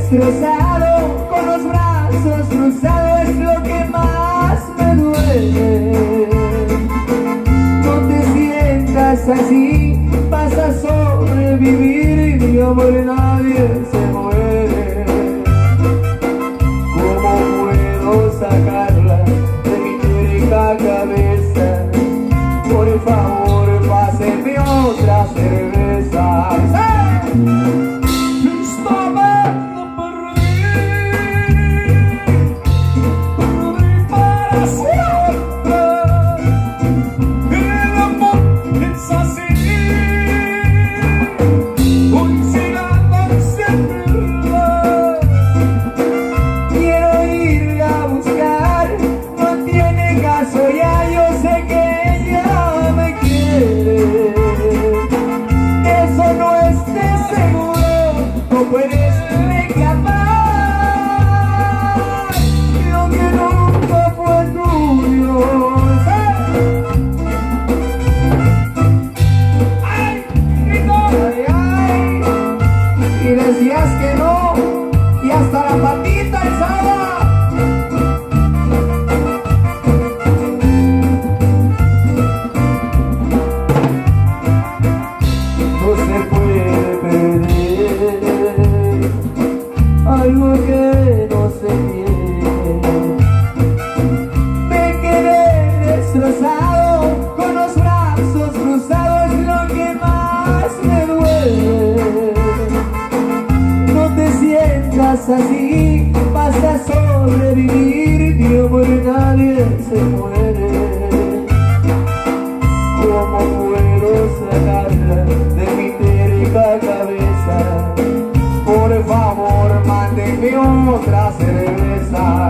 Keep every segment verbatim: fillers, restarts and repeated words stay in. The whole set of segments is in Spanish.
destrozado, con los brazos cruzados, es lo que más me duele. No te sientas así, vas a sobrevivir, mi amor, nadie se muere. ¿Cómo puedo sacarla de mi terca cabeza? Por favor, páseme otra cerveza. ¡Sí! Decías que no, y hasta la patita alzada. No se puede perder algo que no se tiene. Me quedé destrozado, con los brazos cruzados, es lo que más me duele. Así vas a sobrevivir, mi amor, nadie se muere. ¿Cómo puedo sacarla de mi terca cabeza? Por favor, mándenme otra cerveza.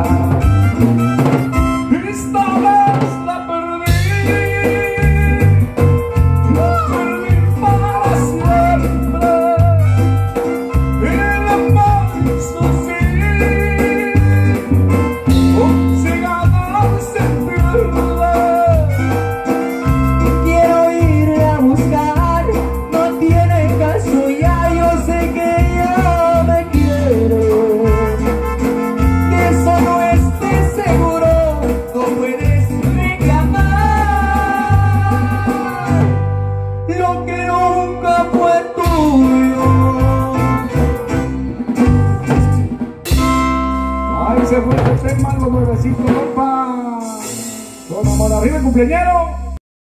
Esta vez la perdí, la perdí para siempre. El amor quiero ir a buscar, no tiene caso, ya yo sé que ella me quiere. Que eso no esté seguro, no puedes reclamar lo que nunca fue tuyo. Ahí se fue el tema, algo nuevecito, compa. Con amor arriba, cumpleañero.